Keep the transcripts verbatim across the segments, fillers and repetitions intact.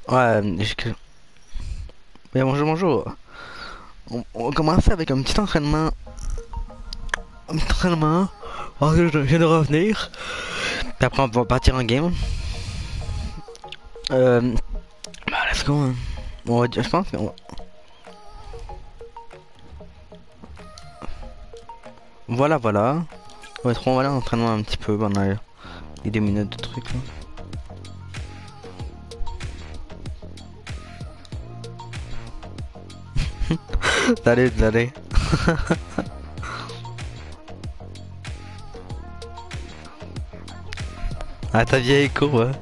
Ouais, je... Mais bonjour, bonjour. On, on va commencer avec un petit entraînement. Un petit entraînement. Oh, je je viens de revenir. Puis après, on va partir en game. Euh. Bah, let's go. Hein. On va, je pense qu'on Voilà, voilà. On va être on va aller en entraînement un petit peu pendant les deux minutes de trucs là. Salut, salut. Ah, ta vieille cour, ouais.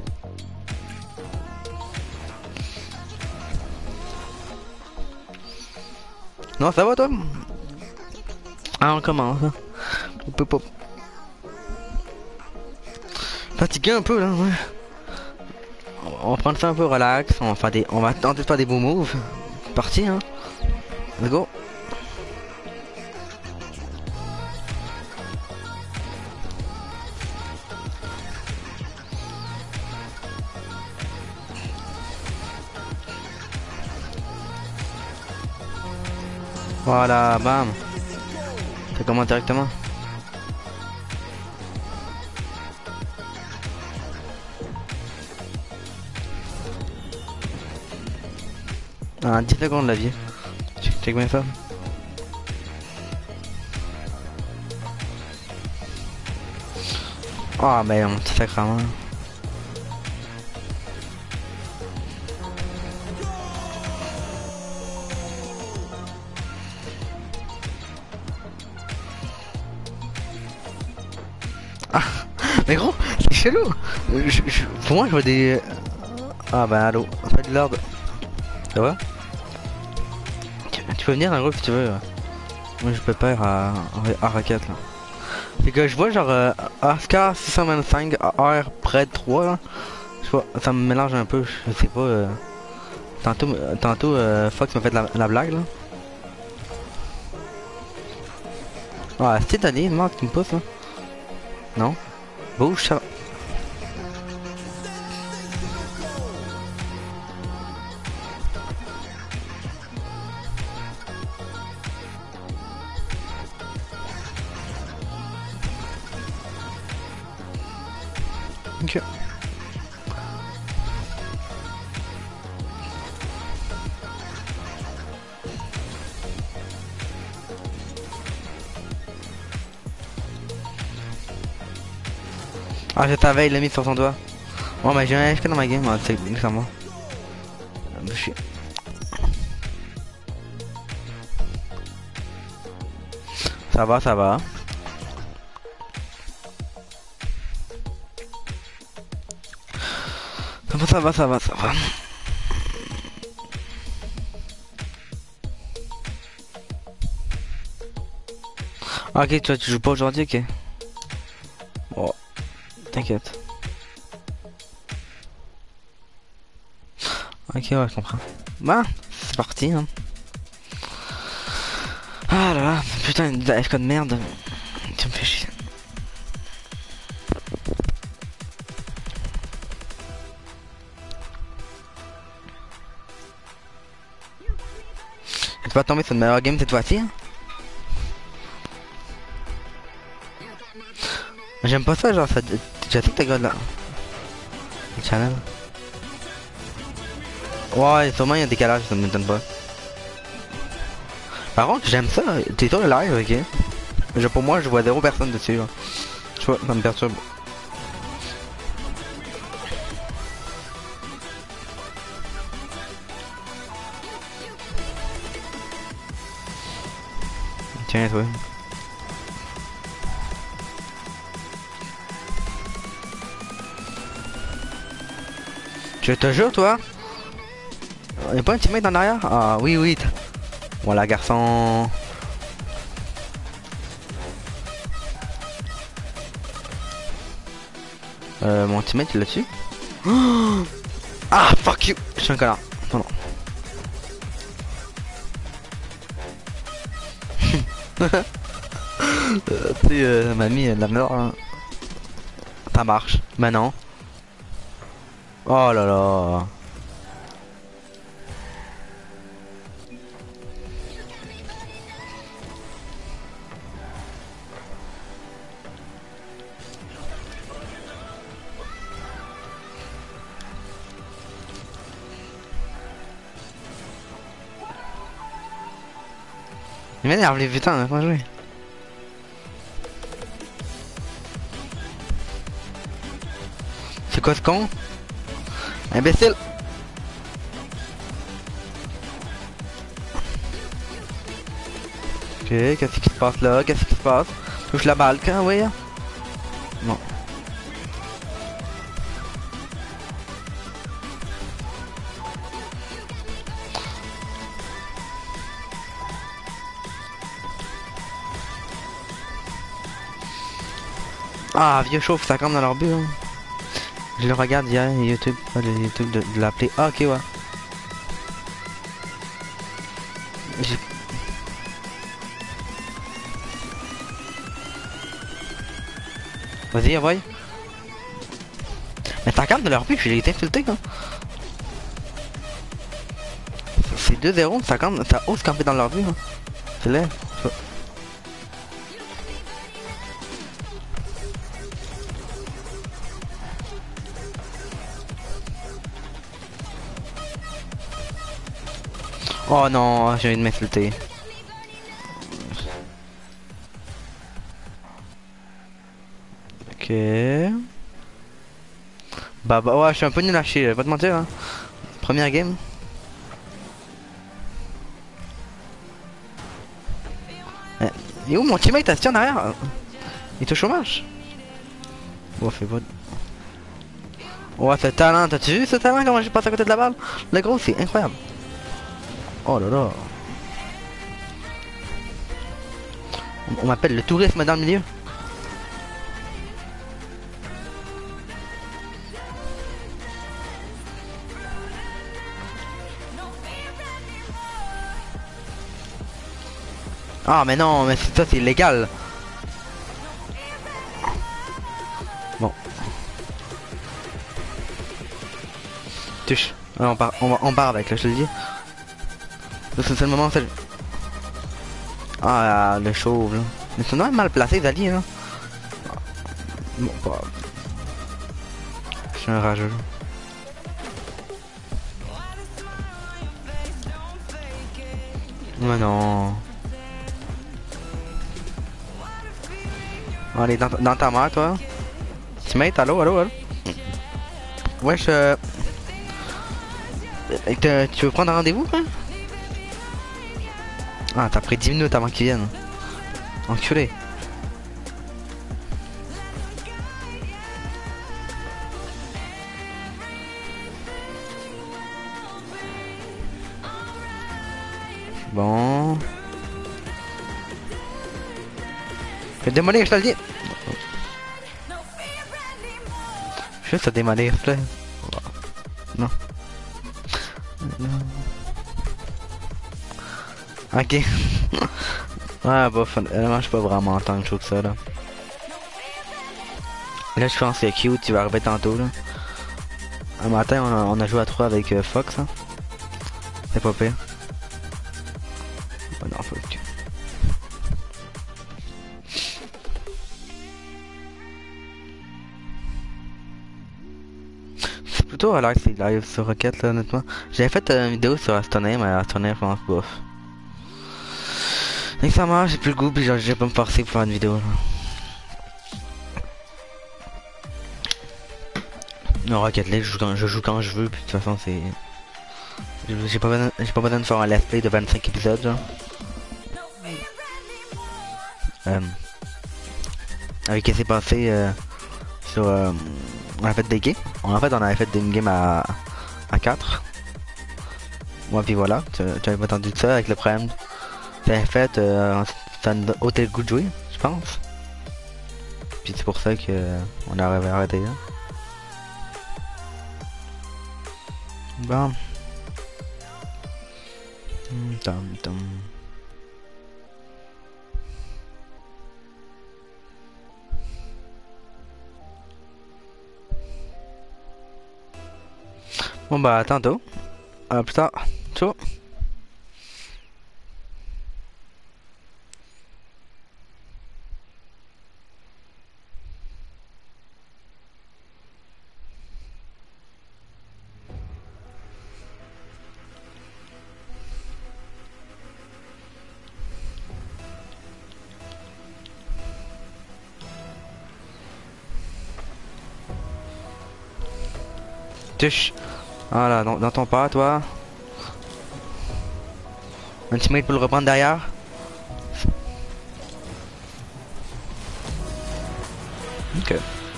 Non, ça va toi? Ah, on commence. Hein. Hop, hop, hop. Fatigué un peu là, ouais. On va prendre ça un peu relax. On va faire des, on va tenter de faire des beaux moves. C'est parti, hein. Let's go. Voilà, bam. Ça commence directement. Ah, dix secondes la vie. Check, check bien ça. Ah, mais mon petit sacrement. Ah, mais gros, c'est chelou. Je, je, pour moi, je vois des. Ah, bah, allô. Salut, Lord. Ça va? Tu, tu peux venir, en gros, si tu veux. Moi, je peux pas ir à, à, à raquette, là. C'est que je vois, genre, euh, Oscar six cent vingt-cinq, R près de trois, là. Je vois, ça me mélange un peu, je sais pas. Euh, tantôt, euh, tantôt euh, Fox m'a fait la, la blague, là. Ah, c'est allé, Marc, tu me pousses, là. Non? Bouge, ça. Ok. Ah, je t'avais, il l'a mis sur son doigt. Bon, bah, j'ai un F K dans ma game, hein, c'est clairement. Je suis- Ça va, ça va. Ça va, ça va, ça va, ça va. Ah, ok, toi, tu joues pas aujourd'hui, ok. Bon, t'inquiète. Ok, ouais, je comprends. Bah, c'est parti, hein. Ah là là, putain, une F K de merde. Tu me fais chier. Tu vas tomber sur une meilleure game cette fois-ci, hein. J'aime pas ça, genre, ça. J'ai tout tes gars là. Le channel. Ouais, sûrement il y a un décalage, ça me m'étonne pas. Par contre, j'aime ça. T'es sur le live, ok. Je, pour moi, je vois zéro personne dessus. Là. Tu vois, ça me perturbe. Tiens, toi. Tu te jures, toi? Y'a pas un teammate en arrière? Ah, oui, oui. Voilà, garçon. Euh, mon teammate, il l'a dessus? Ah, fuck you! Je suis un connard. Pardon. euh, tu sais, euh, mamie, euh, la mort, hein. Ça marche. Maintenant. Oh là là. Il m'énerve les putains, laisse-moi jouer. C'est quoi ce con? Imbécile! Ok, qu'est-ce qui se passe là? Qu'est-ce qui se passe? Touche la balle quand, oui? Non. Ah, vieux chauffe, ça campe dans leur but. Hein. Je le regarde hier, YouTube, pas le YouTube de, de l'appeler. Ah, ok, ouais. J'ai- Vas-y, envoie. Mais ça campe dans leur but, je l'ai été insulté, hein. C'est deux zéro, ça campe, ça ose camper dans leur but. Hein. C'est laid. Oh non, j'ai envie de m'insulter. Ok. Bah bah ouais, je suis un peu nul à chier, je vais pas te mentir. Hein. Première game. Eh, et où mon teammate assis en arrière? Il est au chômage. Oh, fait pas. Ouais, ce talent, t'as-tu vu ce talent comment j'ai passé à côté de la balle? Le gros, c'est incroyable. Oh là là. On, on m'appelle le tourisme dans le milieu. Ah mais non, mais ça c'est illégal. Bon. Touche. Alors, on part, on, va, on part avec là, je te le dis. C'est le moment, c'est le... Ah, le chauve là. Mais c'est même mal placé, Zali là. Bon, pas... Je suis un rageux. Mais non. Allez, dans, dans ta main, toi. Teammate, allô, allô, allô. Wesh, euh... euh, tu veux prendre un rendez-vous, hein? Ah, t'as pris dix minutes avant qu'ils viennent. Enculé. Bon. Fais démolir, je te le dis. Juste à démolir, s'il te plaît. Non. Ok. Ouais, bof, honnêtement, je suis pas vraiment tant de chaud que ça, là. Là, je pense que Q, tu vas arriver tantôt, là. Un matin, on a, on a joué à trois avec euh, Fox, hein. C'est pas pire. Oh non, faut que... C'est plutôt à l'air que c'est live sur Rocket, là, honnêtement. J'avais fait euh, une vidéo sur Astoname, mais Astoname, je pense, bof. Dès que ça marche, j'ai plus le goût, puis j'ai pas me forcer pour faire une vidéo, là. Non, Rocket League, je joue quand je, joue quand je veux, puis de toute façon, c'est... J'ai pas besoin, j'ai pas besoin de faire un let's play de vingt-cinq épisodes, genre. Euh, avec ce qui s'est passé euh, sur... Euh, on a fait des games. En fait, on avait fait des games à, à quatre. Ouais, puis voilà, tu, tu avais pas entendu de ça avec le problème. T'avais fait, euh, ça nous a ôté le goût de jouer, je pense. Puis c'est pour ça que euh, on a arrêté là. Bon. Tom, tom. Bon bah à tantôt. À plus tard. Ciao. Tush. Voilà, dans, dans ton pas, toi. Un teammate pour le reprendre derrière. Ok.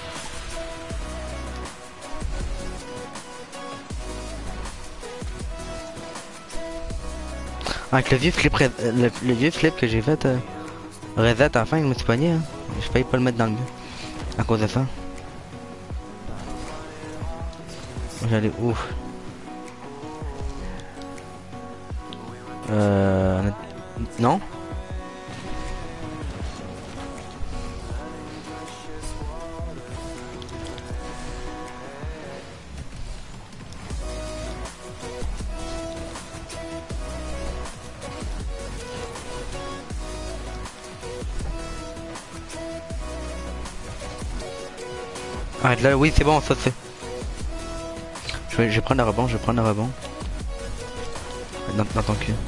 Avec le vieux flip, re- le, le vieux flip que j'ai fait, euh, reset à la fin, il me suis pogné. Hein. Je failli pas le mettre dans le but. À cause de ça. J'allais ouf. Euh... Non. Arrête là, oui c'est bon, ça c'est... Je vais, je vais prendre le rebond, je vais prendre le rebond. Dans, dans ton cul.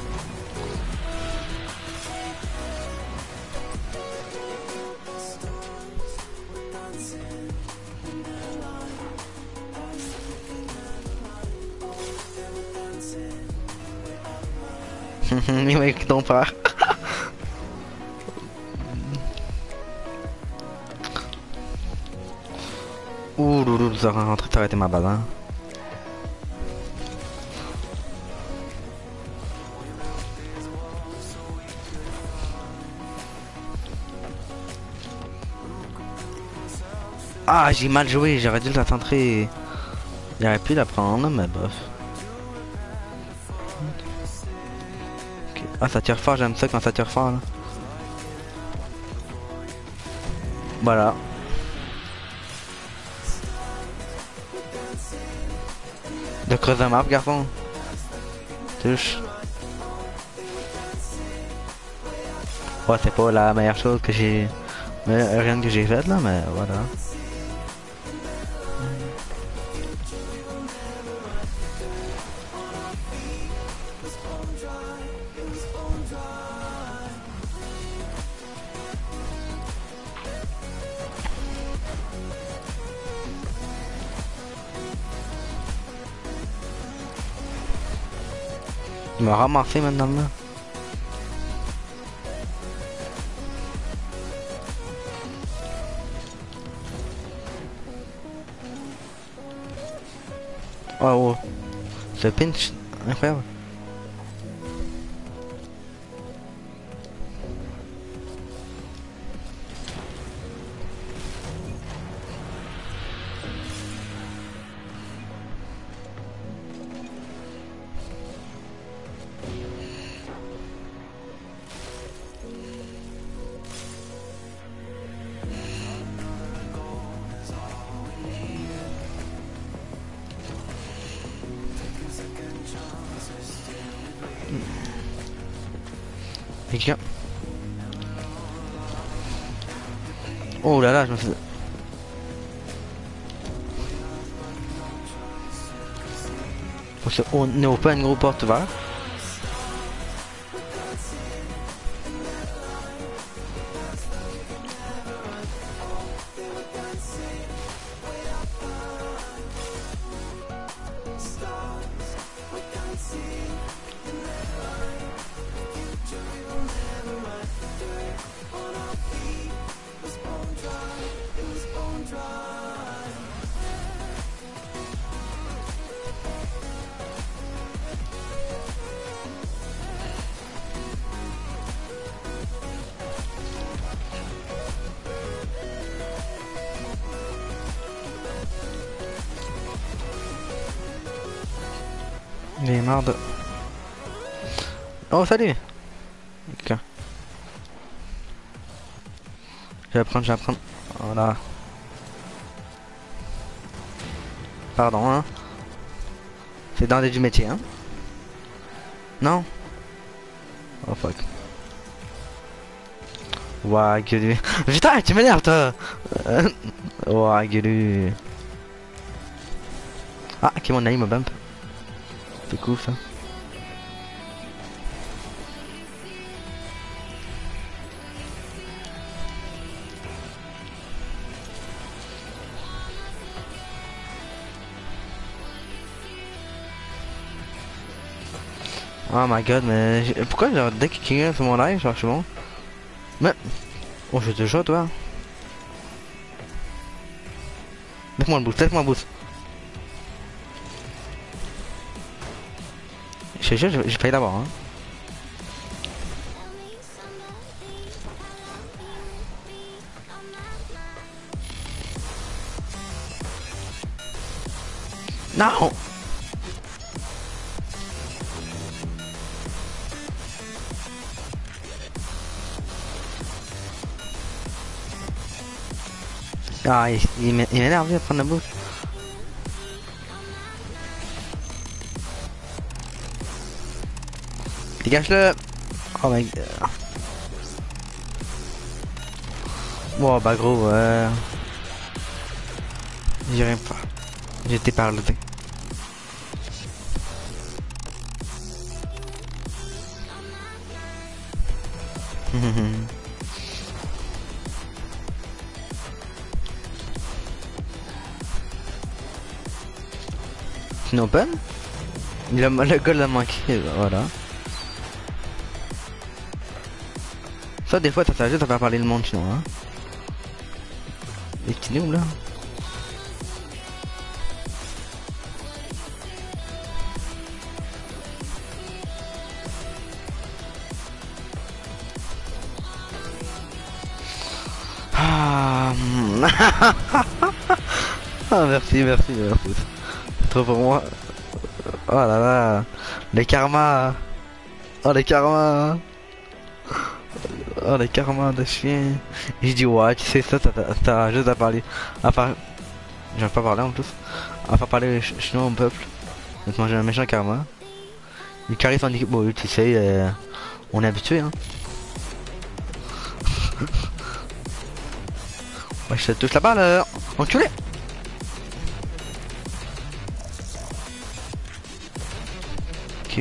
Il m'a écrit ton père. Ouh loulou, ça va rentrer, ça aurait été ma balle hein. Ah j'ai mal joué, j'aurais dû la centrer. J'aurais pu la prendre mais bof. Okay. Ah ça tire fort, j'aime ça quand ça tire fort là. Voilà. De creuser la map garçon. Touche. Ouais c'est pas la meilleure chose que j'ai... Rien que j'ai faite là mais voilà. Il m'a ramassé maintenant là. Oh, oh. Ce pinch, incroyable. Quelqu'un. Oh là là, je me fais... On est pas une grosse porte ouverte. Il est marre de... Oh salut. Ok. Je vais prendre, je vais prendre. Voilà. Pardon hein. C'est dans les du métier hein. Non. Oh fuck. Ouah gueulu. Putain tu m'énerves toi. Ouah gueulu. Ah qui mon ami me bump. C'est cool ça. Oh my god, mais j'ai- pourquoi genre dès que quelqu'un sur mon live, genre je suis bon. Mais oh je te joue toi. Laisse-moi le boost, laisse-moi le boost. Je te jure, j'ai j'ai failli l'avoir hein. Non. Ah il, il m'é- il m'énerve à prendre la boost. Dégage-le. Oh my god. Wow bah gros euh... J'ai rien pas. J'étais parlé. Une open. Il a, le goal l'a manqué, voilà. Ça des fois ça s'ajoute à faire parler le monde sinon hein. Les petits noobs là. Ah, ah merci, merci, merci. Trop pour moi. Oh là là. Les karmas. Oh les karmas. Oh les karmas de chien. J'ai dit ouais, tu sais ça, t'as juste à parler. À part... J'aime pas parler en plus. À faire parler ch chinois au peuple. De te manger un méchant karma. Il carré son équipe, bon tu sais, euh, on est habitué hein. Ouais, je te touche la balle, euh, enculé. Ok.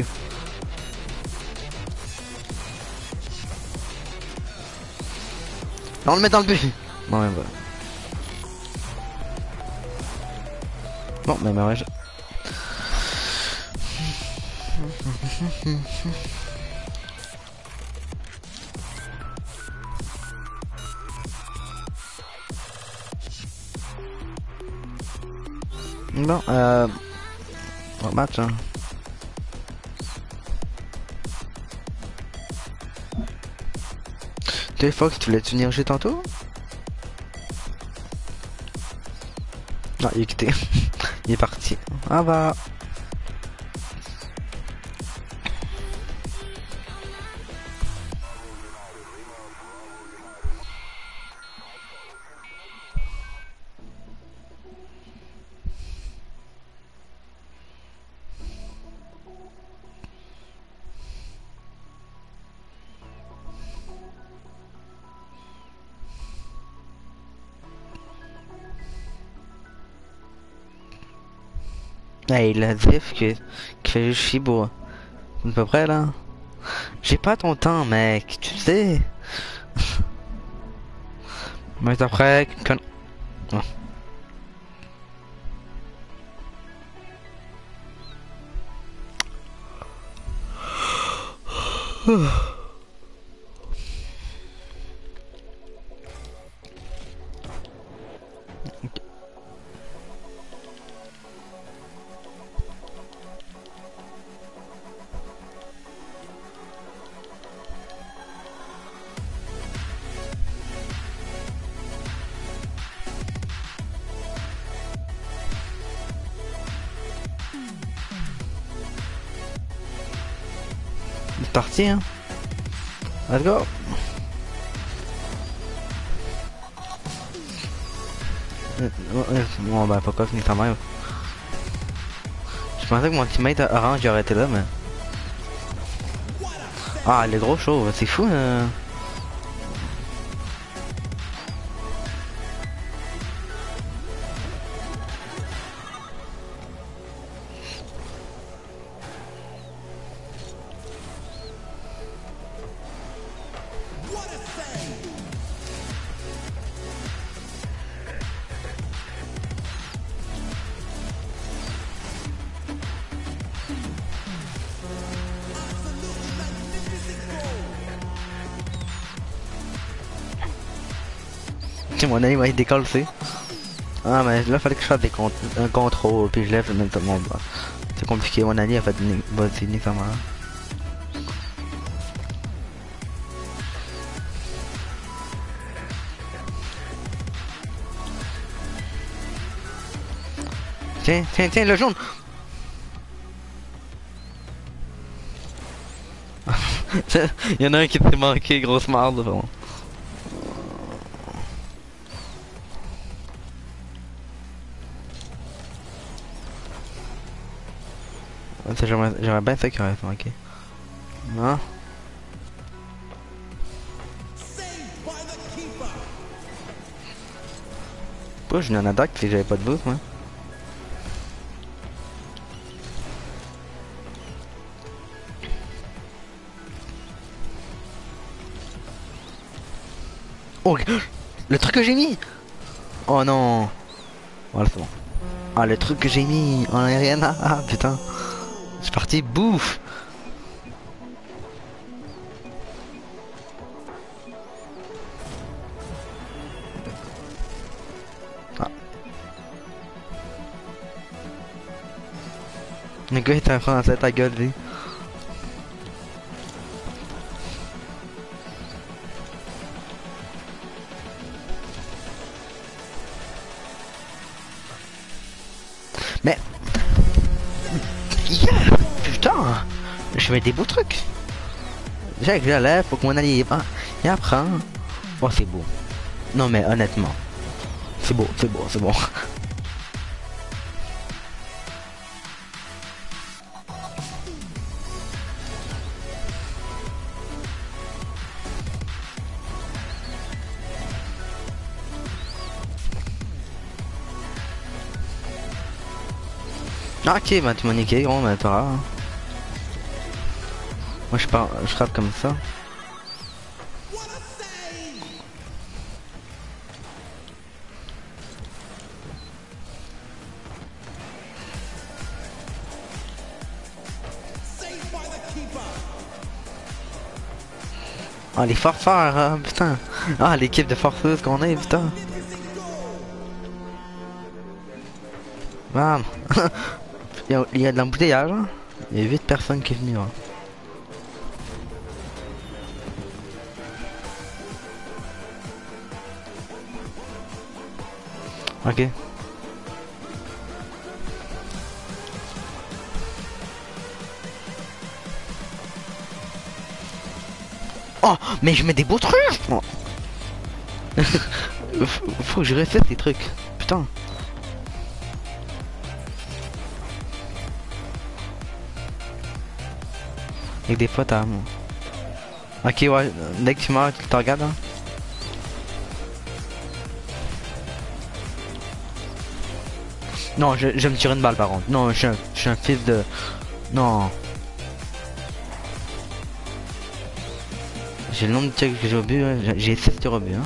On le met dans le but. Bon, ouais, bah. Bon, mais bah ouais, je... Bon, euh... bon match, hein. T'es Fox, tu voulais te venir jouer tantôt? Non, il est quitté. Il est parti. Ah bah... Hey, il a diff qui, qui fait juste chier pour... À peu près là. J'ai pas ton temps mec, tu sais. Mais après, con... Oh. C'est parti hein. Let's go. Bon bah pourquoi finir ta main. Je pensais que mon teammate orange aurait été là mais... Ah il est gros chaud, c'est fou hein. Tu mon ami va être décalcé. Ah mais là fallait que je fasse des cont un contrôle puis je lève le même temps mon bras. C'est compliqué, mon ami a fait une vas-y nique sa mère. Tiens, tiens, tiens, le jaune. Il y en a un qui s'est manqué, grosse merde vraiment. J'aimerais bien ça qu'il aurait manqué. Non? Pourquoi je n'ai un attaque si j'avais pas de boost moi? Oh, le truc que j'ai mis! Oh non! Voilà, c'est bon. Ah, le truc que j'ai mis en aérien, ah, ah putain! C'est parti, bouffe! Ah. Le gars est en français, ta gueule, lui. Mais... Yeah, putain, je fais des beaux trucs. Déjà que j'allais, faut que mon allié il apprend. Oh c'est beau. Non mais honnêtement. C'est beau, c'est beau, c'est bon. Ah, ok, bah tu m'as niqué, gros, mais t'auras. Moi je pars, je frappe comme ça. Ah les forceurs, hein, putain. Ah l'équipe de forceuses qu'on est, putain. Bam. il, y a, il y a de l'embouteillage, hein. Il y a huit personnes qui sont venues. Hein. Ok. Oh, mais je mets des beaux trucs. Oh. Faut que je refais ces trucs. Putain. Avec des potes à moi. Ok, ouais. Dès que tu meurs, tu te regardes. Hein. Non, je, je vais me tirer une balle par contre. Non, je suis un, je suis un fils de... Non. J'ai le nombre de tirs que j'ai au but, hein. J'ai sept tirs au but. Hein.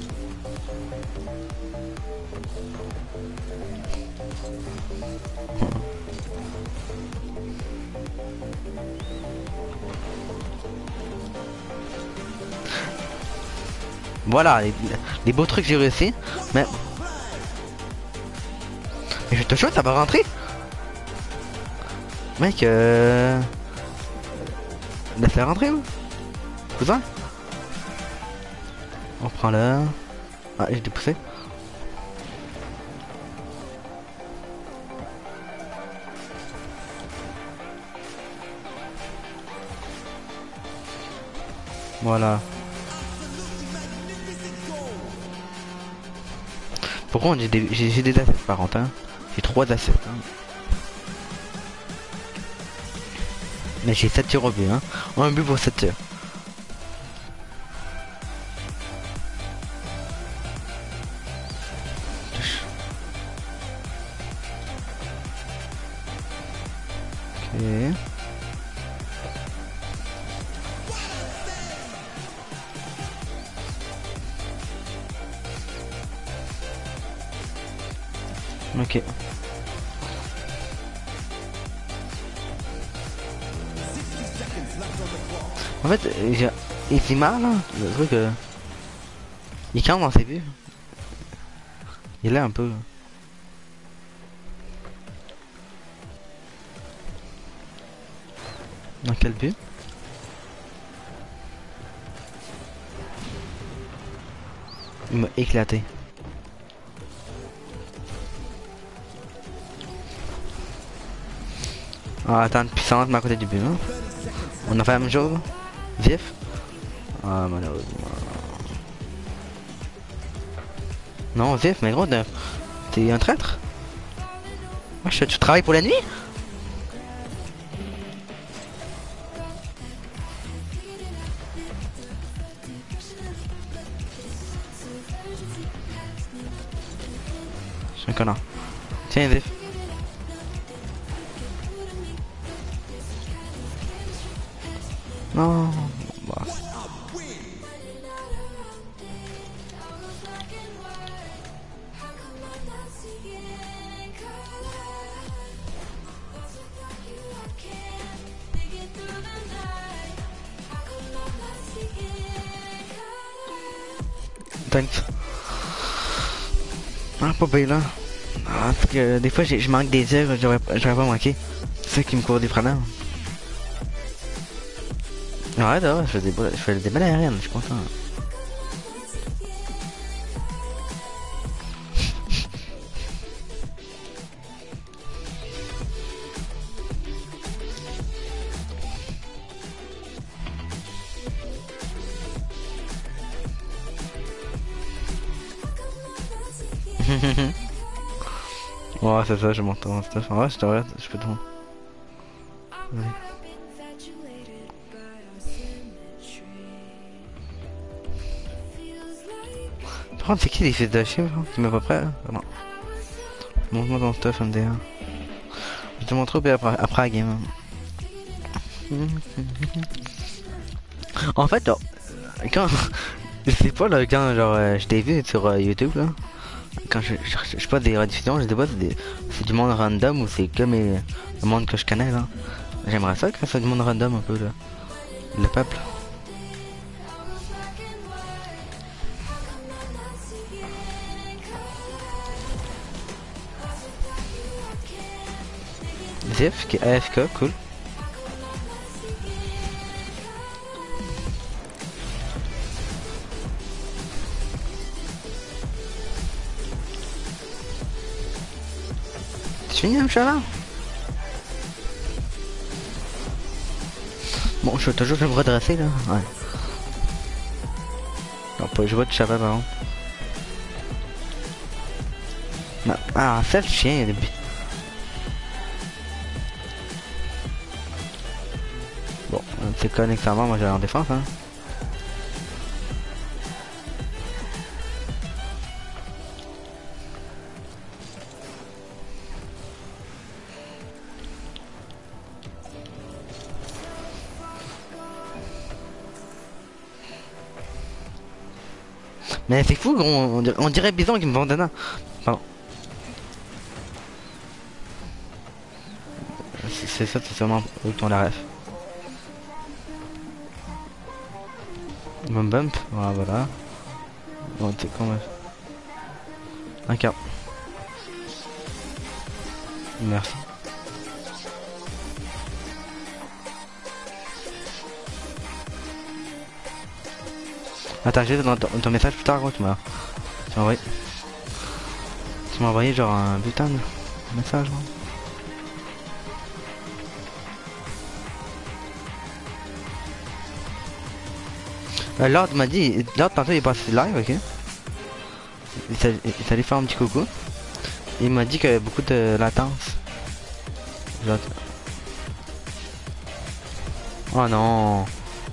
Voilà, les, les beaux trucs j'ai réussi. Mais... Mais je te jure, ça va rentrer. Mec, euh... laisse-la rentrer, ou cousin. On prend là. Ah, j'ai dépoussé. Voilà. Pourquoi j'ai des, j'ai des assets par contre, hein. J'ai trois assets. Hein. Mais j'ai sept tirs au but, hein. Un but pour sept tirs. Ok. Ok. En fait, j'ai... il fait mal, hein, le truc. Euh... Il calme dans ses vues. Il est un peu. Dans quel but? Il m'a éclaté. Ah, attends, puissante, mais à côté du but, hein. On a fait la même chose. Vif. Ah, malheureusement. Non, vif, mais gros, t'es un traître. Wesh, tu travailles pour la nuit? Je suis un connard. Tiens, vif. Non, bah. Thanks. Ah, pas payé là. Ah, parce que des fois, je manque des heures, j'aurais pas manqué. C'est ça qui me court des problèmes. Ouais, là, je fais des, je fais des belles aériennes, je suis content. Ouais, c'est ça, je monte en stuff. Ouais, je t'arrête, je peux tout. Ouais. Par contre, c'est qui les fils de chien, qui m'est pas prêt là? Non. Montre-moi ton stuff, M D un. Je te montre après, après la game. En fait, genre, quand. Je sais pas là, quand genre, euh, je t'ai vu sur euh, YouTube là. Quand je cherche, je sais pas, des rediffusions, je sais pas, c'est des- c'est du monde random ou c'est comme euh, le monde que je connais là. J'aimerais ça que ça soit du monde random un peu là. Le peuple. Zif, qui est A F K, cool. Tu finis un chat là? Bon, je vais toujours me redresser là. Ouais. Non, pas je vois de chaval par contre. Non. Ah, ça le chien, il y a des buts. Bon, c'est connectement, moi j'allais en défense hein. Mais c'est fou, on, on dirait, on dirait Bison qui me vend dedans. Pardon. C'est ça, c'est sûrement eux qui ont la ref. Bump bump, voilà, voilà. Bon, c'est quand même. Un quart. Merci. Attends, j'ai dans ton, ton message plus tard, gros, tu m'as. Tu m'as envoyé. Tu m'as envoyé genre un putain de message, gros. Euh, Lord m'a dit, Lord tantôt il est passé live, ok. Il s'allait faire un petit coucou. Il m'a dit qu'il y avait beaucoup de latence. Genre... Oh non.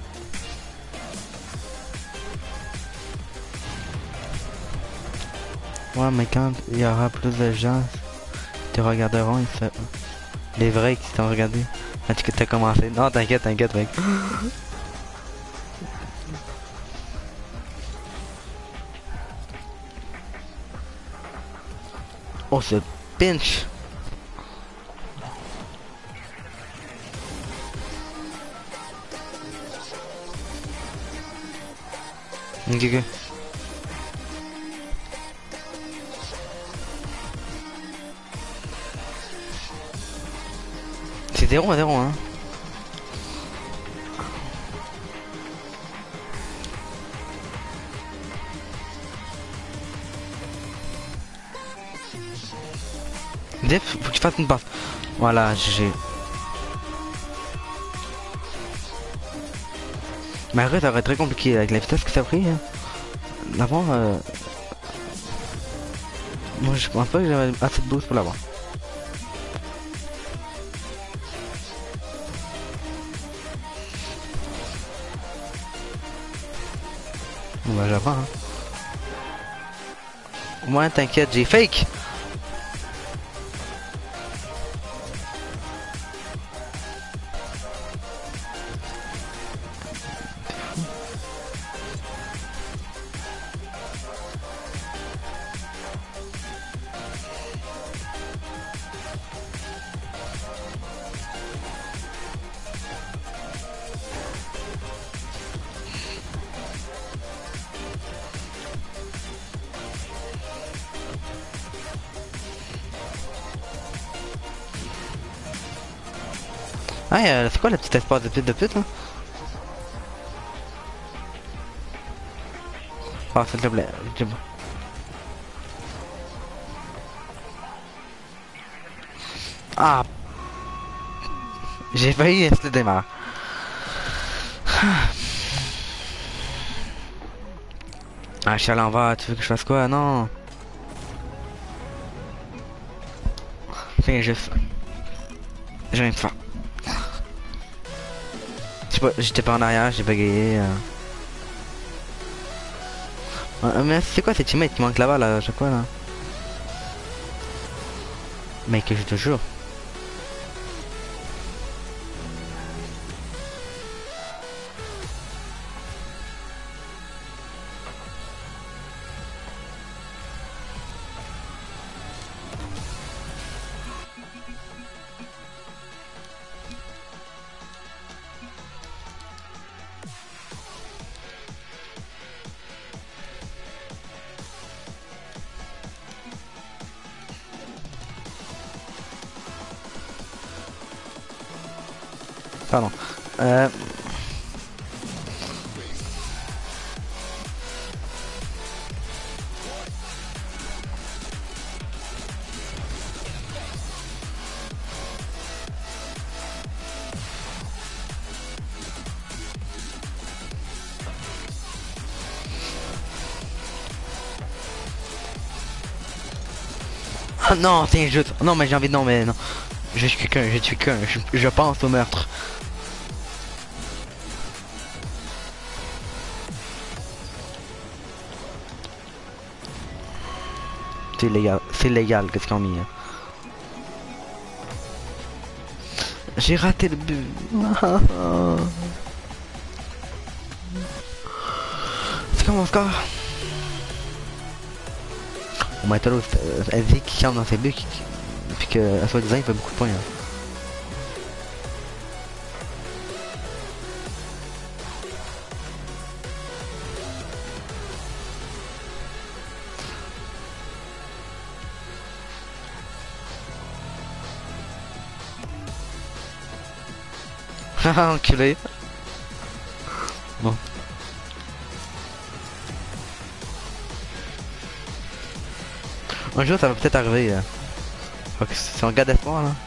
Ouais, mais quand il y aura plus de gens qui te regarderont, ils se... les vrais qui t'ont regardé. Quand tu t'as commencé. Non, t'inquiète, t'inquiète, mec. Oh, ce pinch. Ok, ok. zéro à zéro hein. Def, faut que tu fasses une passe. Voilà, G G. Mais arrête, ça va être très compliqué avec la vitesse que ça a pris. Hein. L'avant, euh... moi je pense pas que j'avais assez de boost pour l'avoir. Bon bah j'apprends hein. Au moins t'inquiète, j'ai fake. Ah, euh, c'est quoi la petite espace de pute de pute hein? Ah, s'il te plaît, je... Ah, j'ai failli se démarrer. Ah, je suis à l'envers, tu veux que je fasse quoi? Non. Fais juste. Je viens de faire. J'étais pas en arrière, j'ai bégayé. Euh... Ouais, mais c'est quoi ces teammates qui manquent là-bas là, à chaque fois là? Mec, je te jure. Pardon. Euh... Ah non, c'est injuste. Non, mais j'ai envie de... Non, mais non. Je suis quelqu'un, je suis quelqu'un. Je, je pense au meurtre. C'est légal. C'est légal, qu'est-ce qu'on a mis. Hein. J'ai raté le but. C'est comme mon score. On m'a été l'autre, elle dit qu'il calme dans ses buts, puis que, à soi disant, il fait beaucoup de points. Hein. Haha, enculé. Bon. Un jour, ça va peut-être arriver. Hein. C'est un gars d'espoir, là.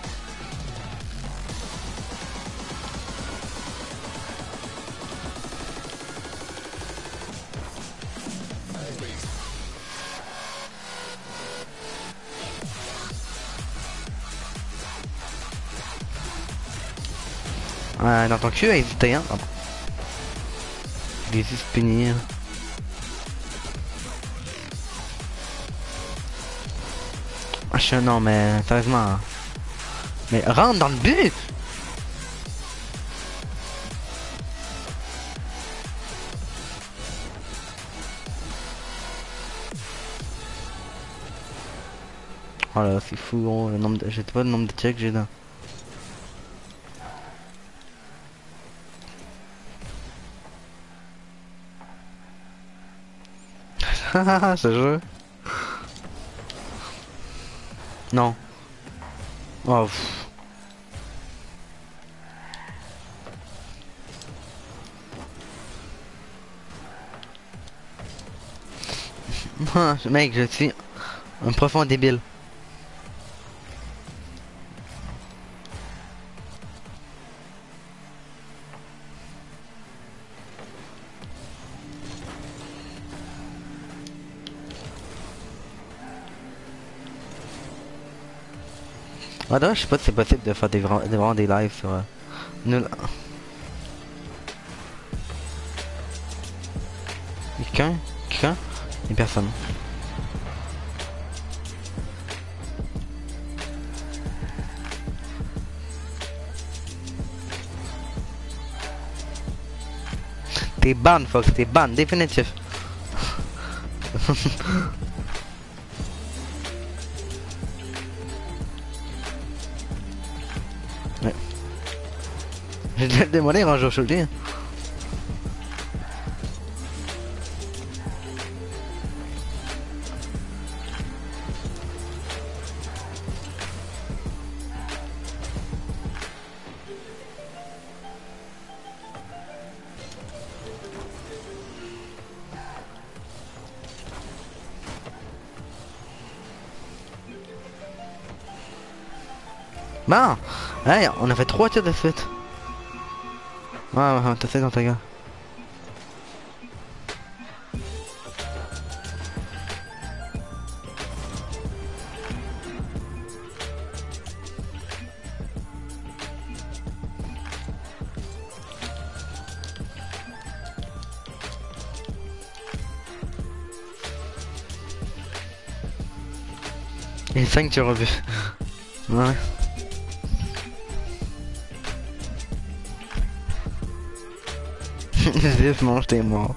Ouais, dans ton cul, à hésiter, hein. Il est juste punir. Ah, je non, mais sérieusement. Mais rentre dans le but! Oh là, c'est fou, oh, le nombre de... Je sais pas le nombre de checks que j'ai là. Haha, ce jeu. Non. Oh, pff. Mec, je suis un profond débile. Ah d'ailleurs, je sais pas si c'est possible de faire des, vra- des, vraiment des lives sur... Euh, nul. Quelqu'un? Quelqu'un? Une personne. T'es ban, Fox, t'es ban, définitif. Ouais. J'ai déjà demandé un jour aujourd'hui. Bah, hey, on a fait trois tirs de suite. Ouais, ouais, t'as fait dans ta gueule. Et cinq tirs au but. Ouais. Zif mange tes morts.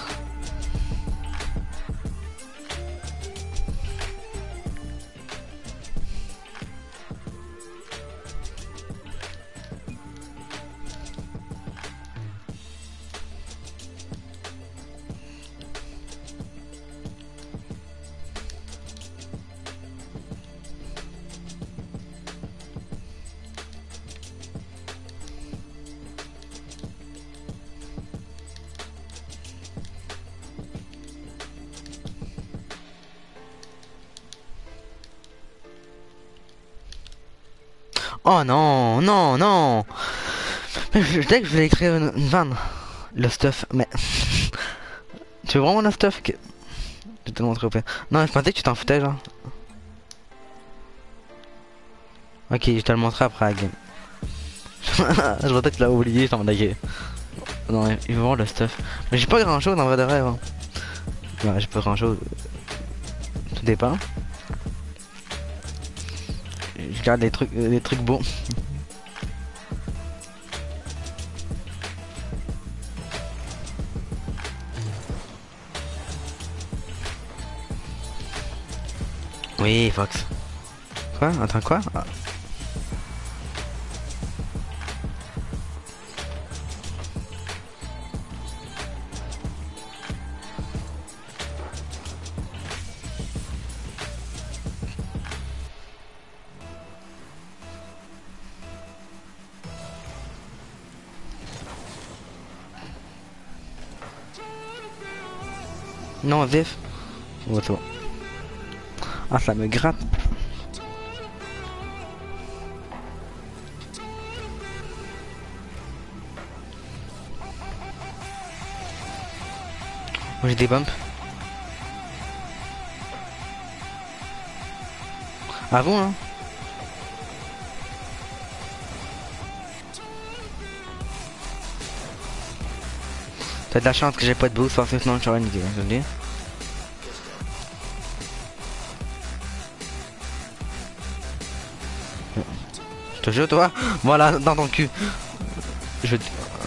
Oh non, non, non. Mais je, dès que je voulais écrire une, une vanne. Le stuff, mais... Tu veux vraiment le stuff que... Je vais te le montrer au pire. Non, je pensais que tu t'en foutais, genre. Ok, je te le montrerai après la game. Je vois que tu l'as oublié, je t'en ai. Non, il veut voir le stuff. Mais j'ai pas grand chose en vrai de rêve. Hein. Ouais, j'ai pas grand chose. Tout dépend. Je garde les trucs, les trucs beaux. Oui, Fox. Quoi? Attends, quoi? Ah. Non, vif. Ouais, c'est bon. Ah, ça me gratte. Moi j'ai des bumps. Ah bon, hein? T'as de la chance que j'ai pas de boost parce que sinon j'aurais une idée, je veux dire. Je te jure, toi. Voilà, dans ton cul. Je...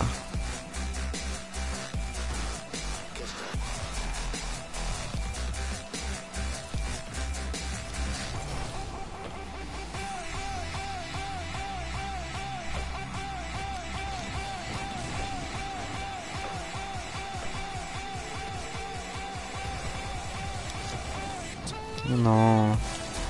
Non.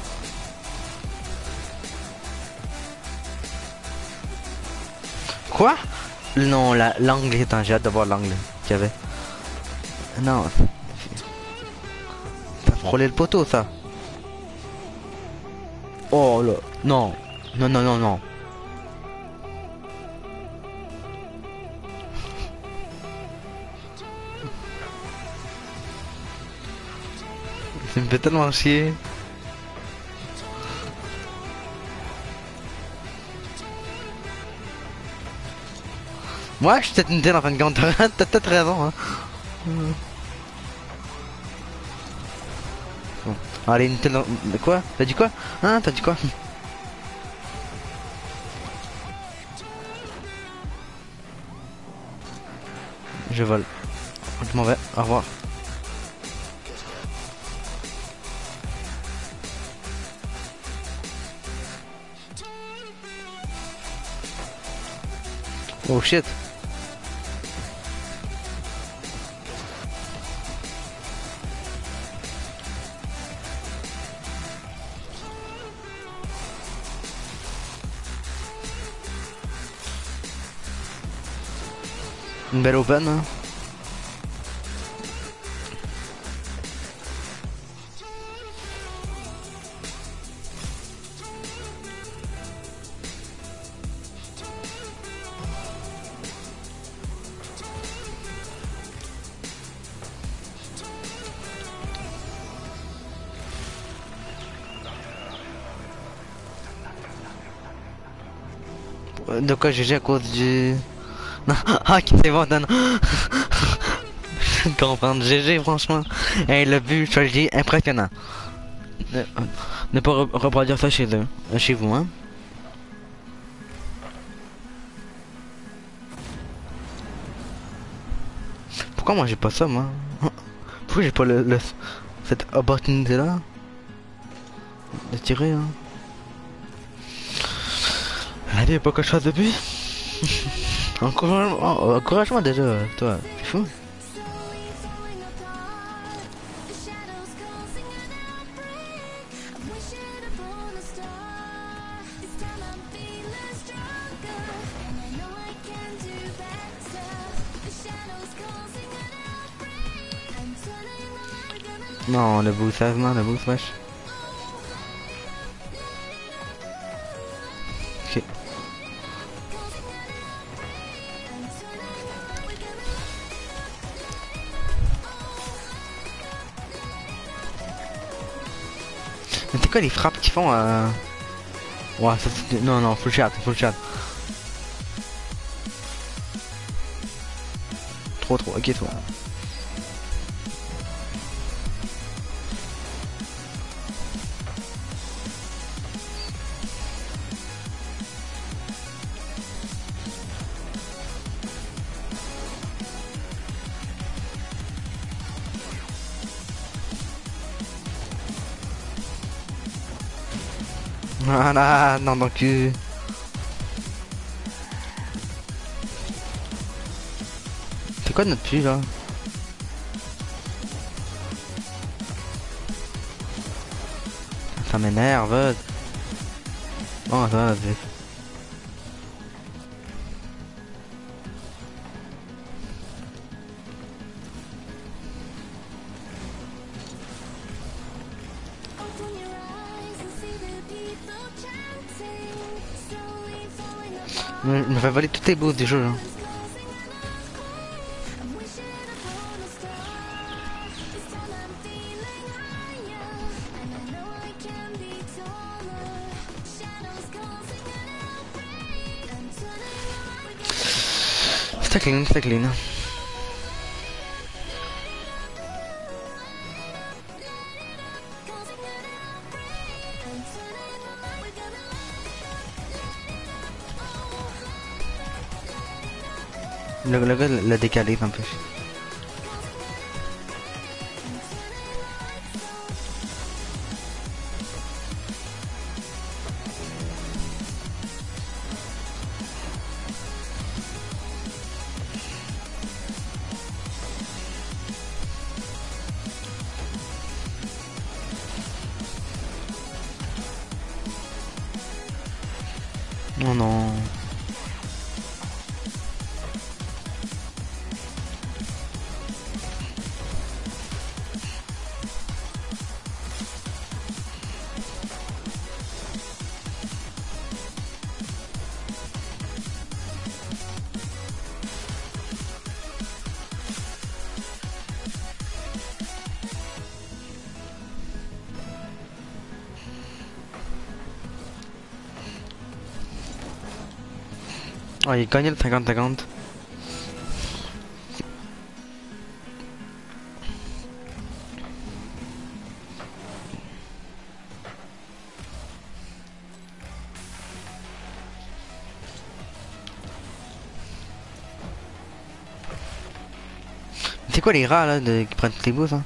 Quoi? Non, la l'angle, attends, j'ai hâte de voir l'angle qu'il y avait. Non. frôler le poteau, ça. Oh là, non, non, non, non, non. Ça me fait tellement chier. Moi, je suis peut-être une telle en fin de compte. T'as peut-être raison, hein. Bon. Allez, une telle... De quoi? T'as dit quoi? Hein? T'as dit quoi? Je vole. Je m'en vais. Au revoir. Oh shit. Une belle open, hein. De quoi G G à cause du... Non, ah qui c'est bon, non, non. Je comprends, G G franchement. Et le but, je te le dis, impressionnant. Ne, ne pas re reproduire ça chez eux, euh, chez vous, hein. Pourquoi moi j'ai pas ça, moi? Pourquoi j'ai pas le, le cette opportunité là de tirer, hein? La vie est pas que je fasse depuis. Encouragement, oh, encouragement déjà, toi, c'est fou. Non, le boost, non, le boost, wesh. Ok. Mais c'est quoi les frappes qu'ils font euh... Ouais, ça c'est... Non, non, full chat, full chat. Trop, trop, ok, toi. Voilà, non, donc... Euh... C'est quoi notre puits, là? Ça m'énerve. Bon, ça va, vas-y. Je me fais voler toutes les boosts du jeu, là. C'était clean, c'était clean. Le, le gars l'a décalé un peu. Oh non. Oh, il gagne le cinquante cinquante. C'est quoi les rats là de... qui prennent toutes les bouses hein?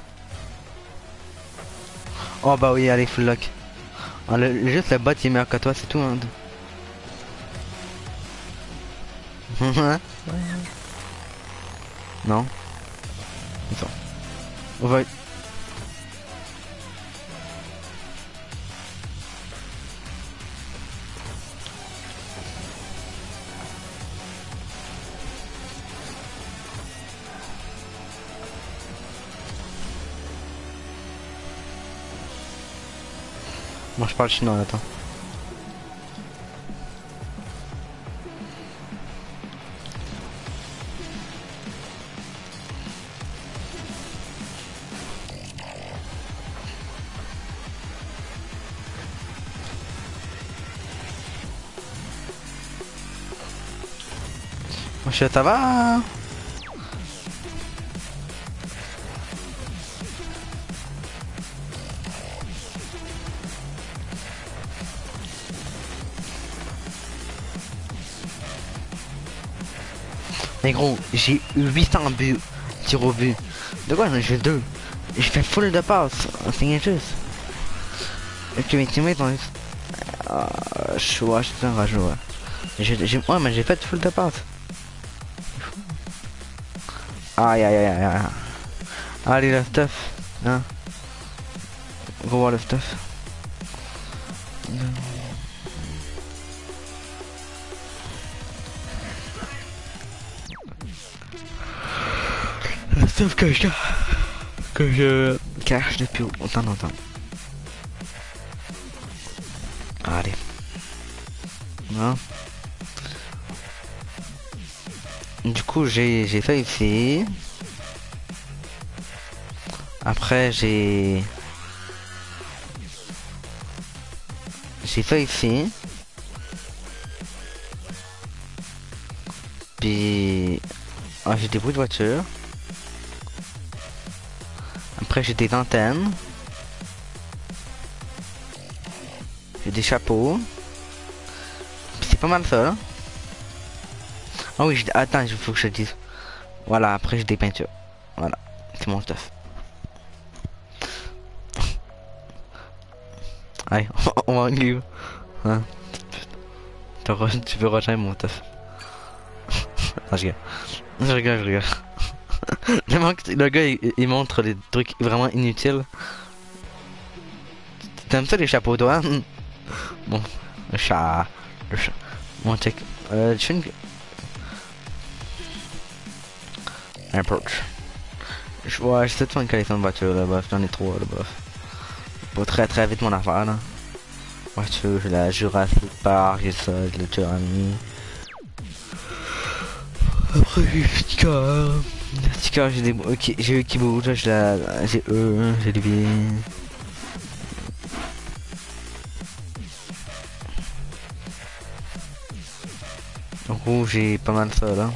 Oh bah oui, allez, full lock. Ah, le... Juste le bot il est meilleur que toi, c'est tout hein. Non. Attends. On va... Moi je parle chinois, attends. Moi je ça va. Mais gros, j'ai huit cents buts, tir au but. De quoi j'en ai deux? Je fais full de passes, c'est injuste. Et que mes teammates ont... Ah, je suis ouais, je suis un rageux, ouais. J'ai, j'ai... Ouais, mais j'ai fait full de passes. Aïe aïe aïe aïe aïe. Allez, le stuff. Hein. Go voir le stuff. Le stuff que je... Que je... cache depuis autant longtemps. Allez. Non. Du coup, j'ai j'ai fait ici. Après, j'ai... J'ai fait ici. Puis... Ah, j'ai des bruits de voiture. Après, j'ai des antennes. J'ai des chapeaux. Puis c'est pas mal ça, là. Ah oui, attends, il faut que je te dise. Voilà, après j'ai des peintures. Voilà, c'est mon stuff. Allez, on va en game. Hein? Tu veux rejoindre mon stuff. Non, je rigole. Je rigole, je rigole. Tellement que le gars, il, il montre des trucs vraiment inutiles. T'aimes ça les chapeaux, toi? Bon, le chat. Le chat. Bon, check. Euh, je fais une... Approach. Je vois, j'essaie de faire une collection de voitures là, bref, j'en ai trois là, bref. Pas très très vite mon affaire là. Voiture, j'ai la Jurassic Park, j'ai ça, j'ai le Tyranny. Après j'ai le sticker. Le sticker, j'ai des... Ok, j'ai eux qui bougent, j'ai la... J'ai eux, j'ai les billets. En gros, j'ai pas mal ça là.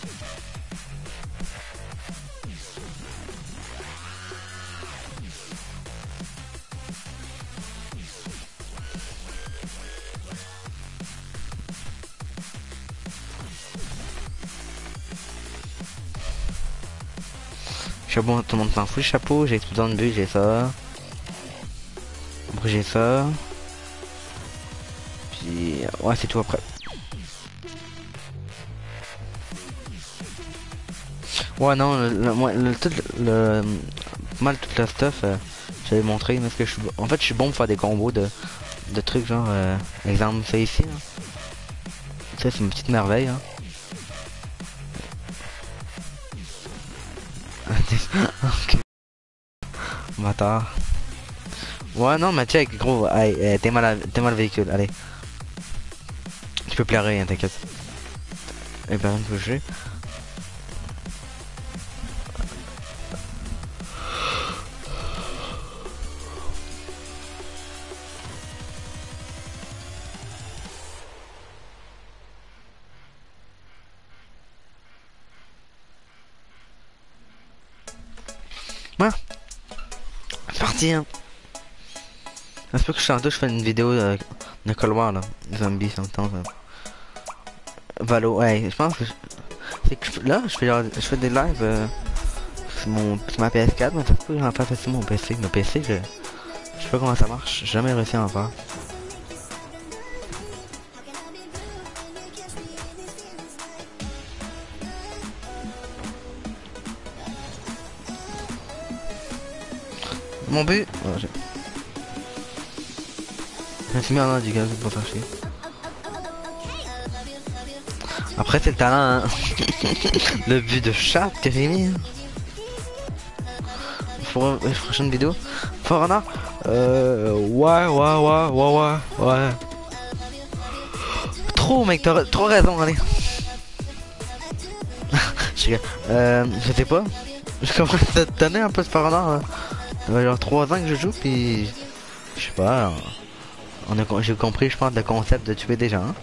Bon, tout le monde s'en fout, chapeau, j'ai explosion de but, j'ai ça. Après j'ai ça. Puis ouais, c'est tout après. Ouais non, le, le, moi, le, tout le, le mal tout le stuff, euh, j'avais montré parce que je suis en fait je suis bon pour faire des combos de, de trucs genre euh, exemple c'est ici. Hein. Ça c'est une petite merveille. Hein. Ok. Bâtard. Ouais non mais check gros, hey, hey, t'es mal t'es mal le véhicule, allez. Tu peux pleurer, hein, t'inquiète. Et ben touché. Ouais, c'est parti hein. Ça se peut que je tantôt je fais une vidéo de, de Cold War là, zombies en même temps. Ça. Valo, ouais, je pense que je- c'est que je- là je fais genre, je fais des lives euh, sur mon sur ma P S quatre, mais ça se peut que j'en fasse sur mon P C. Mon P C, je, je sais pas comment ça marche, j'ai jamais réussi à en faire. Mon but, oh, j'ai- je me suis mis en du gaz pour faire chier. Après c'est le talent, hein. Le but de chat que j'ai mis. Hein. Pour la prochaine vidéo. For Honor. Euh. Ouais, ouais, ouais, ouais, ouais, ouais. Trop, mec, t'as trop raison, allez. Je rigole. Euh. Je sais pas. Je commence à te donner un peu de For Honor. Hein. Ça fait genre trois ans que je joue, puis. Je sais pas. On a, j'ai compris, je pense, le concept de tuer des gens. Hein.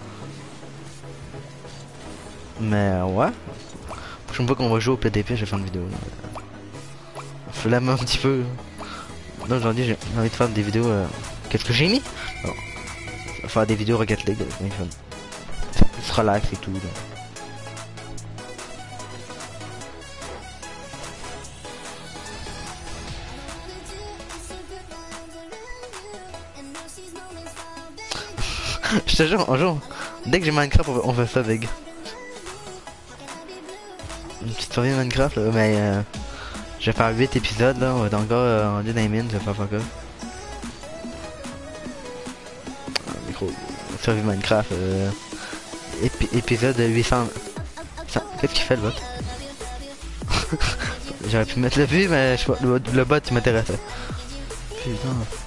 Mais ouais. Prochaine fois qu'on va jouer au P D P, je vais faire une vidéo. Flemme un petit peu. Là aujourd'hui j'ai envie de faire des vidéos. Euh... Qu'est-ce que j'ai mis bon. Faire des vidéos Rocket League. C'est plus relax et tout. Là. Je te jure, un jour, dès que j'ai Minecraft, on fait ça, Big. Une petite soirée Minecraft, là, mais euh, je vais faire huit épisodes, là, on va être encore euh, rendu dans les mines, je vais faire fuck off. Ah, micro, survie Minecraft, euh, épi épisode huit cents. Qu'est-ce qu'il fait le bot? J'aurais pu mettre le but, mais je sais pas, le, le bot tu m'intéressait. Putain.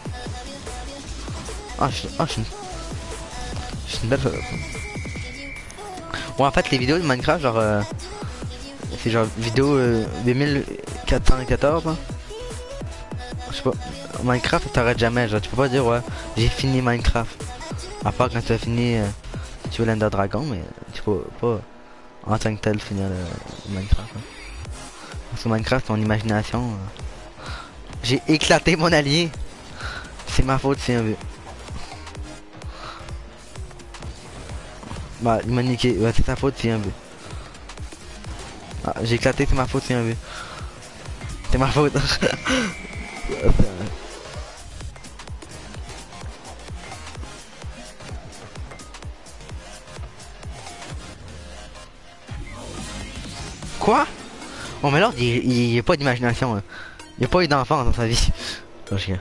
Ah, je, ah, je suis une... Je suis une belle... Bon, en fait, les vidéos de Minecraft, genre... Euh, c'est genre vidéo euh, huit mille quatre cent quatorze, hein. Je sais pas. Minecraft, t'arrêtes jamais. Genre, tu peux pas dire, ouais, j'ai fini Minecraft. À part quand tu as fini... Euh, tu veux l'Ender Dragon, mais tu peux pas en tant que tel finir le, le Minecraft. Hein. Parce que Minecraft, ton imagination... Euh, j'ai éclaté mon allié. C'est ma faute, c'est un but. Bah, il m'a niqué. Ouais, c'est sa faute, c'est un but. Ah, j'ai éclaté, c'est ma faute, c'est un but. C'est ma faute. Quoi? Oh, mais alors, il n'y a pas d'imagination. Hein. Il n'y a pas eu d'enfance dans sa vie. Oh, je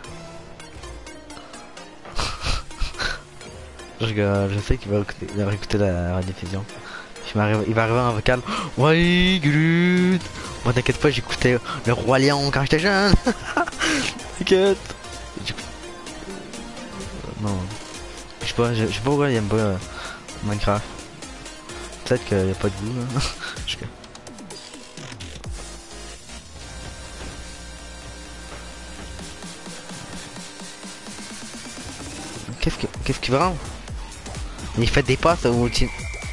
Je, je sais qu'il va écouter, il va écouter la rediffusion. Il va arriver, il va arriver en vocal. Ouais, Groot. Moi, t'inquiète pas, j'écoutais le Roi Lion quand j'étais jeune. T'inquiète. Non. Je sais pas, je, je sais pas pourquoi il aime pas euh, Minecraft. Peut-être qu'il y a pas de goût. Hein. Je... Qu'est-ce que, qu'est-ce qu'il veut? Il fait des passes au team.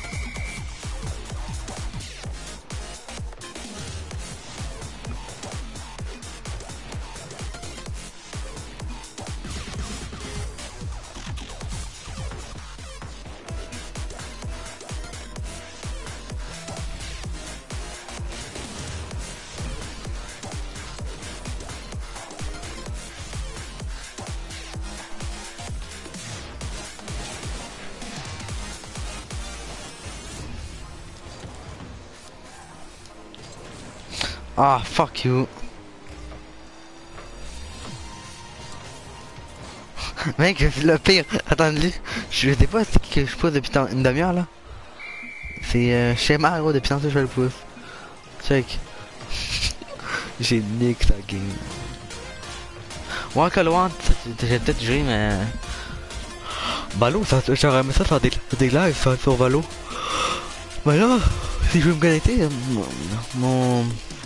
Ah, oh, fuck you. Mec, le pire. Attendez, je sais pas ce que je pose depuis une demi-heure là. C'est euh, schéma gros depuis tantôt je fais le pouce. Check. J'ai nick sa game. Ouais, Call of Duty, j'ai peut-être joué mais. Valo, ça, j'aurais aimé ça faire des, des lives sur, sur Valo. Mais là, si je veux me connecter, mon. mon...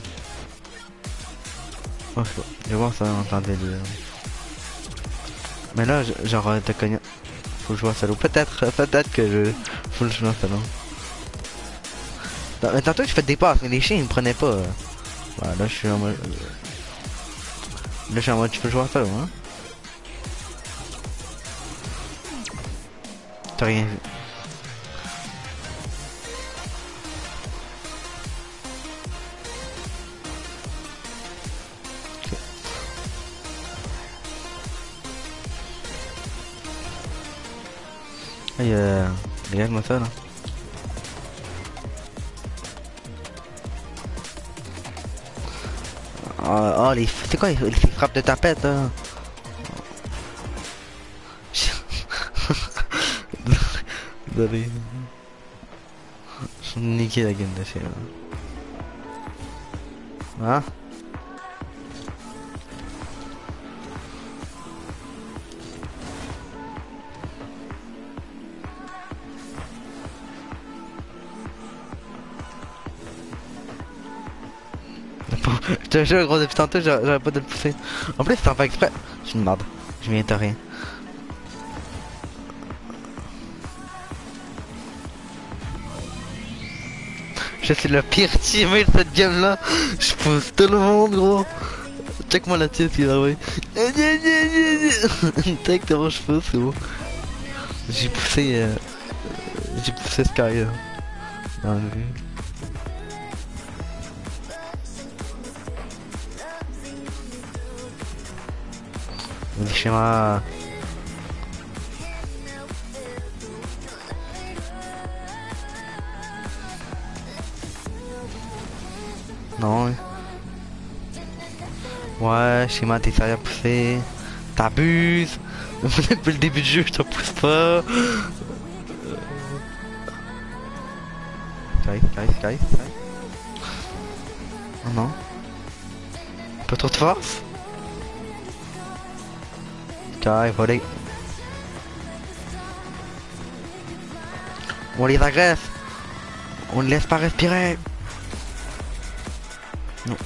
Oh, je sais pas, je vais voir ça entendait dire. Mais là, genre, te connais. Faut que je joue à solo. Peut-être, peut-être que je. Faut que je joue à solo. Mais tantôt, je fais des passes, mais les chiens ils me prenaient pas. Voilà, là, je suis en mode. Là, j'ai en mode, tu peux jouer à ça, hein. T'as rien vu. Okay. Hey, euh, regarde-moi ça, là. Oh, oh les... C'est quoi les, les frappes de tapette, là? Désolé. Je niqué la game de chez là. Hein? Je te jure gros depuis tantôt j'aurais pas de le pousser. En plus c'est pas exprès. Je suis une merde. Je m'y de rien. Je suis le pire teammate de cette game là. Je pousse tout le monde gros. Check moi la tête il a ouais. Directement je pousse c'est bon. J'ai poussé euh... J'ai poussé Sky là. Dans le vue. Vas-y chez moi. Non. Ouais, schéma, t'es sérieux à pousser. T'abuses. Depuis le début du jeu, je te pousse pas. Guys, guys, guys, guys. Oh non. Pas trop de force. Guys, volez. On les agresse. On ne laisse pas respirer. Non.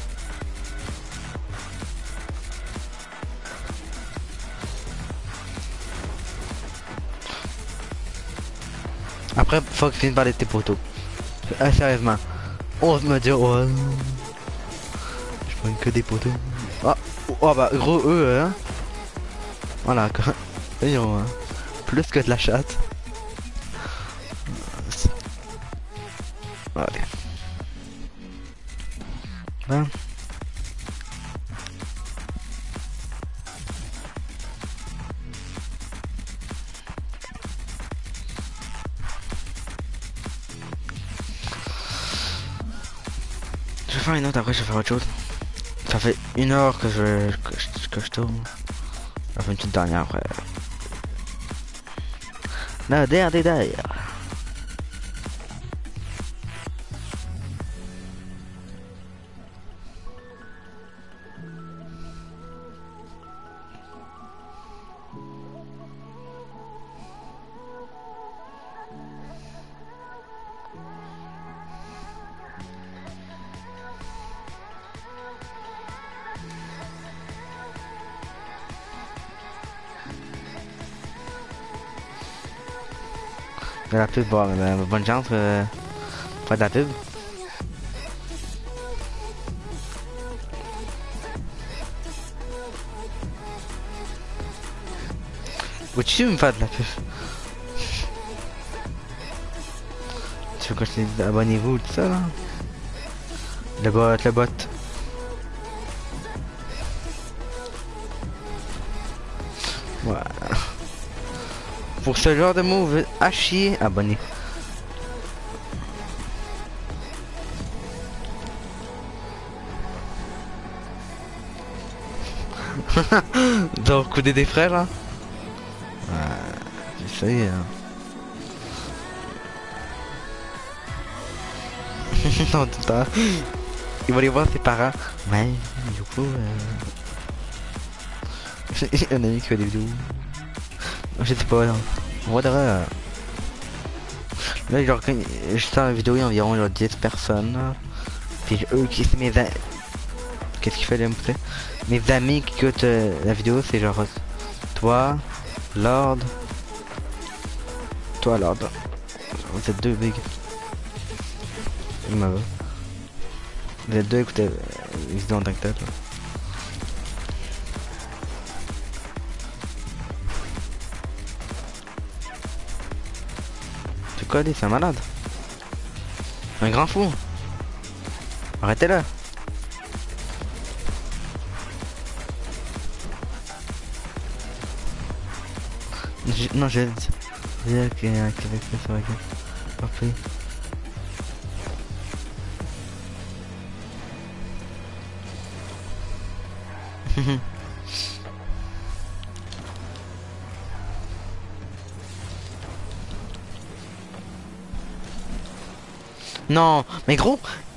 Après, faut que je vienne parler de tes poteaux. Ah, sérieusement. On se me dit, oh. Je prends que des poteaux. Ah, oh bah, gros, eux, hein. Voilà, quoi. Ils ont hein, plus que de la chatte. Allez. Ben. Je vais faire une autre après je vais faire autre chose. Ça fait une heure que je que je, que je tourne. Je vais faire une petite dernière après. La dernière des dernières. De la pub, bon, euh, bonne chance, euh, pas de la pub. Où-tu me faire de la pub? Tu veux que je te dise abonnez-vous tout ça là? Le bot, le bot. Voilà. Pour ce genre de move à chier, abonnez. Donc couder des frères là. Ouais, j'essaye. Hein. Non, tout le temps. Il va aller voir ses parents. Mais du coup, euh... j'ai un ami qui fait des vidéos. Je sais pas, non. On va euh... là, genre, quand je sors la vidéo, il y a environ genre, dix personnes. Là. Puis eux qui c'est mes amis. Qu'est-ce qu'il fait là, mes amis qui écoutent euh, la vidéo, c'est genre toi, Lord, toi, Lord. Vous êtes deux big. Il m'a vu. Vous êtes deux, écoutez, euh, ils se en tant que tel. quoi, lui, c'est un malade. Un grand fou. Arrêtez-le. Je- Non, j'ai dit. J'ai dit qu'il y a un Québec, c'est vrai que. Parfait. Non, mais gros,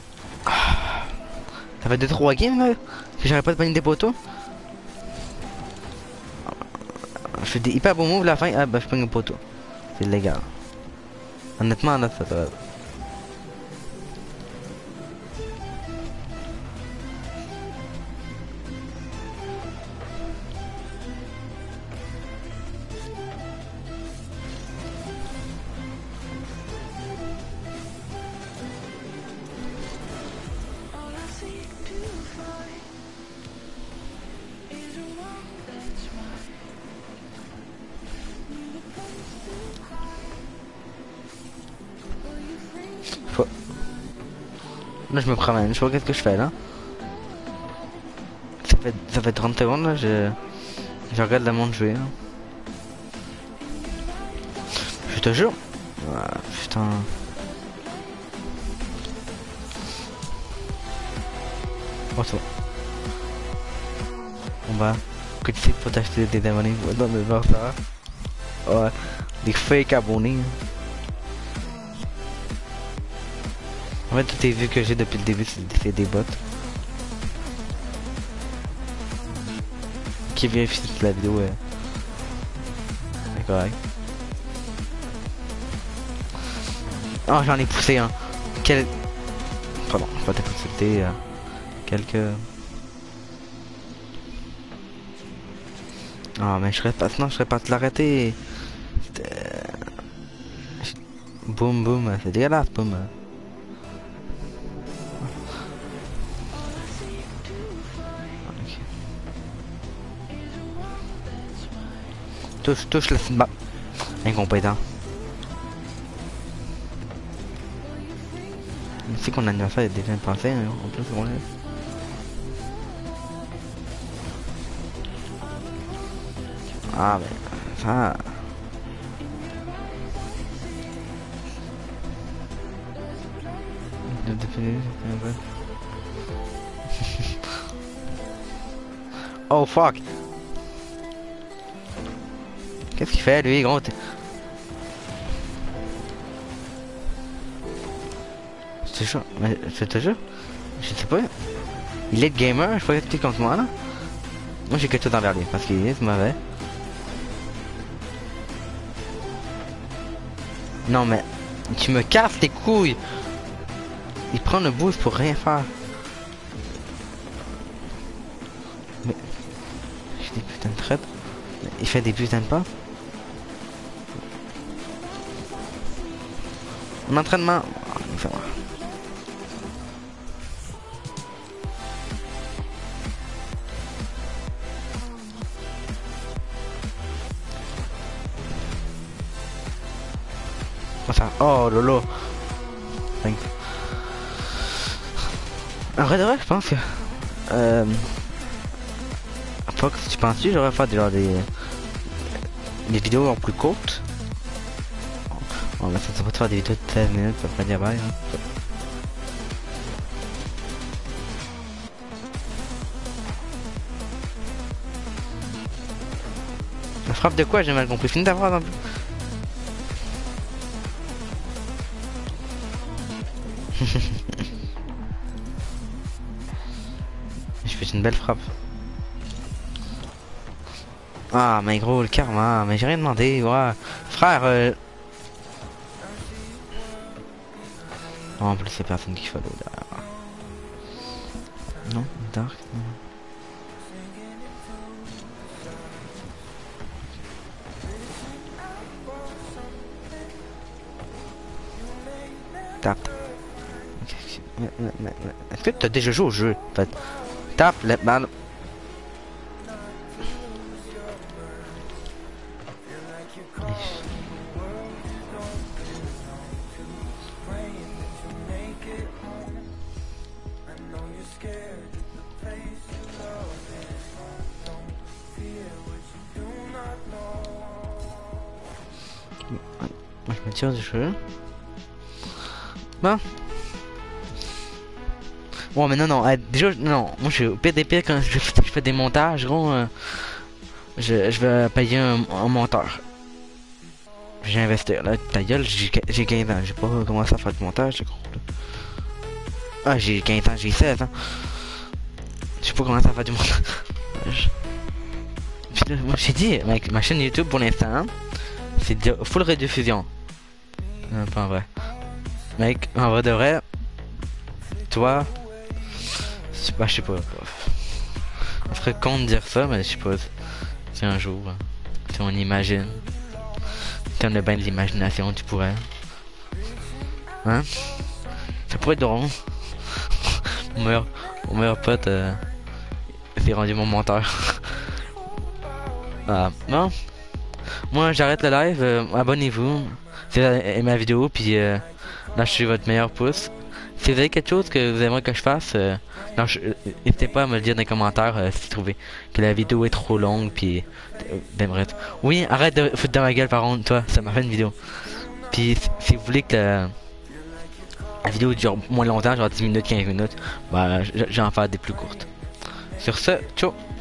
ça fait deux trois games là, que j'arrête pas de pogner des poteaux. Je fais des hyper beaux moves la fin, ah bah je pogne un poteau. C'est illégal. Honnêtement là, ça va. Faut... Là je me promène, je vois qu'est-ce que je fais là. Ça fait, ça fait trente secondes là, je, je regarde le monde jouer. Là. Je te jure. Ah, putain. Oh ça. Bon bah, que tu sais faut t'acheter des abonnés dans le genre ça. Ouais, des fake abonnés. En fait, toutes les vues que j'ai depuis le début, c'est des bots. Qui vérifient toute la vidéo, ouais. C'est correct. Oh, j'en ai poussé un. Quel... Pardon, pas t'être insulté. Euh, quelques... Ah, mais je serais pas... Non, je serais pas te l'arrêter. Boum, boum, c'est dégueulasse, boum. Touche, touche le bas. Incompétent. C'est qu'on anniversaire est déjà pensé, hein, en plus on est. Ah ben ça. De définir, oh fuck. Qu'est-ce qu'il fait lui gros? Je te jure, mais je te jure, je sais pas. Il est gamer, je croyais que tu contre moi là. Moi j'ai que tout envers lui parce qu'il est mauvais. Non mais tu me casses les couilles. Il prend le boost pour rien faire. Mais j'ai des putains de traites. Il fait des putains de pas. En entraînement. Enfin, enfin, oh lolo. En vrai de vrai, je pense que euh, Fox, tu penses-tu j'aurais fait genre des des vidéos en plus courtes? On va ça pas te faire des vidéos de seize minutes, ça ferait diable. Hein. La frappe de quoi? J'ai mal compris. Finis ta phrase un peu. Je fais une belle frappe. Ah mais gros le karma, mais j'ai rien demandé, ouais. Frère euh... oh, en plus c'est personne qui follow derrière. Non, Dark non. Tape. Est-ce que tu as déjà joué au jeu en fait? Tape la balle. nature du jeu. Bon. Bon, mais non, non, euh, déjà, non, moi je suis au pire des pires quand je, je fais des montages, gros, euh, je, je vais payer un, un monteur. J'ai investi, là, ta gueule, j'ai j'ai quinze ans, j'ai pas commencé à faire du montage, gros. Là. Ah, j'ai quinze ans, j'ai seize ans. J'ai pas commencé à faire du montage. Puis là, moi j'ai dit, mec, ma chaîne YouTube pour l'instant, c'est de full rediffusion. Non, pas en vrai. Mec, en vrai de vrai, toi, je sais pas, je sais pas. On ferait con de dire ça, mais je sais pas. C'est un jour, hein. Si on imagine. Si on a bien de l'imagination, tu pourrais. Hein? Ça pourrait être drôle. Mon meilleur, mon meilleur pote, euh, s'est rendu mon monteur. Ah, bon. Moi, j'arrête le live. Euh, abonnez-vous. Si vous avez aimé ma vidéo, puis euh, lâchez votre meilleur pouce. Si vous avez quelque chose que vous aimeriez que je fasse, euh, n'hésitez pas à me le dire dans les commentaires euh, si vous trouvez que la vidéo est trop longue, puis euh, d'aimerait. Oui, arrête de foutre dans ma gueule par contre, toi, ça m'a fait une vidéo. Puis si vous voulez que la, la vidéo dure moins longtemps, genre dix minutes, quinze minutes, bah j'en fais des plus courtes. Sur ce, ciao!